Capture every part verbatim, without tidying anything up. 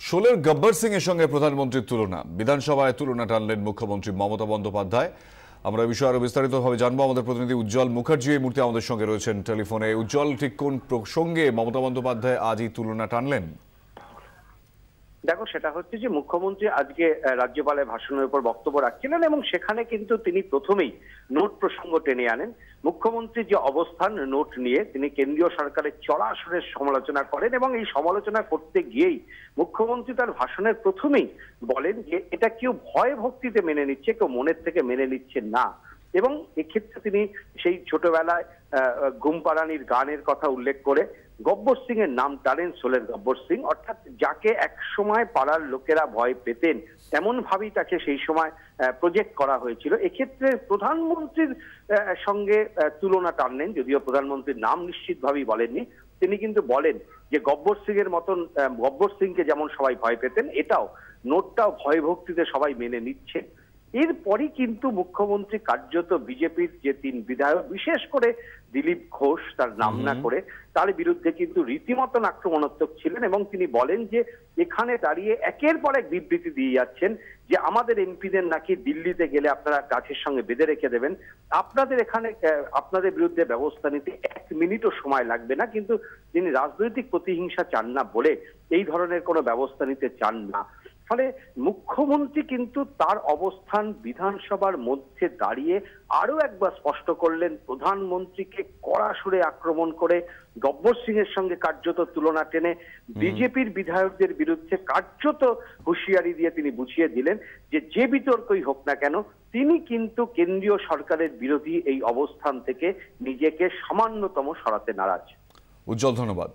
শোলের গব্বর সিং এর সঙ্গে প্রধানমন্ত্রীর তুলনা, বিধানসভায় তুলনা টানলেন মুখ্যমন্ত্রী মমতা বন্দ্যোপাধ্যায়। আমরা এই বিষয়ে আরো বিস্তারিতভাবে জানবো। আমাদের প্রতিনিধি উজ্জ্বল মুখার্জি এই মুহূর্তে আমাদের সঙ্গে রয়েছেন টেলিফোনে। উজ্জ্বল, ঠিক কোন প্রসঙ্গে মমতা বন্দ্যোপাধ্যায় আজ এই তুলনা টানলেন? দেখো, সেটা হচ্ছে যে মুখ্যমন্ত্রী আজকে রাজ্যপালের ভাষণের উপর বক্তব্য রাখছিলেন এবং সেখানে কিন্তু তিনি প্রথমেই নোট প্রসঙ্গ টেনে আনেন। মুখ্যমন্ত্রীর যে অবস্থান নোট নিয়ে, তিনি কেন্দ্রীয় সরকারের চড়া সুরের সমালোচনা করেন এবং এই সমালোচনা করতে গিয়েই মুখ্যমন্ত্রী তার ভাষণের প্রথমেই বলেন যে এটা কেউ ভয় ভক্তিতে মেনে নিচ্ছে, কেউ মনের থেকে মেনে নিচ্ছে না। এবং এক্ষেত্রে তিনি সেই ছোটবেলায় ঘুমপাড়ানির গানের কথা উল্লেখ করে গব্বর সিং এর নাম টানেন, শোলের গব্বর সিং, অর্থাৎ যাকে এক সময় পাড়ার লোকেরা ভয় পেতেন এমন ভাবেই তাকে সেই সময় প্রজেক্ট করা হয়েছিল। এক্ষেত্রে প্রধানমন্ত্রীর সঙ্গে তুলনা টানলেন, যদিও প্রধানমন্ত্রীর নাম নিশ্চিতভাবেই বলেননি। তিনি কিন্তু বলেন যে গব্বর সিং এর মতন, গব্বর সিংকে যেমন সবাই ভয় পেতেন, এটাও নোটটাও ভয় ভক্তিতে সবাই মেনে নিচ্ছে। এরপরই কিন্তু মুখ্যমন্ত্রী কার্যত বিজেপির যে তিন বিধায়ক, বিশেষ করে দিলীপ ঘোষ, তার নাম না করে, তার বিরুদ্ধে কিন্তু রীতিমতন আক্রমণাত্মক ছিলেন এবং তিনি বলেন যে এখানে দাঁড়িয়ে একের পর এক বিবৃতি দিয়ে যাচ্ছেন যে আমাদের এমপিদের নাকি দিল্লিতে গেলে আপনারা গাছের সঙ্গে বেঁধে রেখে দেবেন, আপনাদের এখানে আপনাদের বিরুদ্ধে ব্যবস্থা নিতে এক মিনিটও সময় লাগবে না। কিন্তু তিনি রাজনৈতিক প্রতিহিংসা চান না বলে এই ধরনের কোনো ব্যবস্থা নিতে চান না। ফলে মুখ্যমন্ত্রী কিন্তু তার অবস্থান বিধানসভার মধ্যে দাঁড়িয়ে আরো একবার স্পষ্ট করলেন। প্রধানমন্ত্রীকে কড়া সুরে আক্রমণ করে গব্বর সিং এর সঙ্গে কার্যত তুলনা টেনে বিজেপির বিধায়কদের বিরুদ্ধে কার্যত হুঁশিয়ারি দিয়ে তিনি বুঝিয়ে দিলেন যে যে বিতর্কই হোক না কেন, তিনি কিন্তু কেন্দ্রীয় সরকারের বিরোধী এই অবস্থান থেকে নিজেকে সামান্যতম সরাতে নারাজ। উজ্জ্বল, ধন্যবাদ।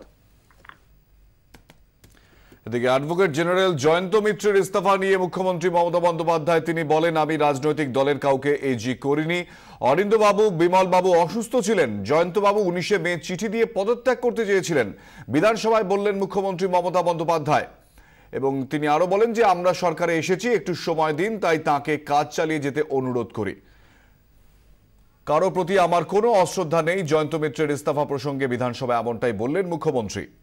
এদিকে অ্যাডভোকেট জেনারেল জয়ন্ত মিত্রের ইস্তফা নিয়ে মুখ্যমন্ত্রী মমতা বন্দ্যোপাধ্যায় তিনি বলেন, আমি রাজনৈতিক দলের কাউকে এজি করিনি। অরিন্দবাবু, বিমলবাবু অসুস্থ ছিলেন। জয়ন্তবাবু উনিশে মে চিঠি দিয়ে পদত্যাগ করতে চেয়েছিলেন, বিধানসভায় বললেন মুখ্যমন্ত্রী মমতা বন্দ্যোপাধ্যায়। এবং তিনি আরো বলেন যে আমরা সরকারে এসেছি, একটু সময় দিন, তাই তাকে কাজ চালিয়ে যেতে অনুরোধ করি। কারো প্রতি আমার কোনো অশ্রদ্ধা নেই। জয়ন্ত মিত্রের ইস্তফা প্রসঙ্গে বিধানসভায় এমনটাই বললেন মুখ্যমন্ত্রী।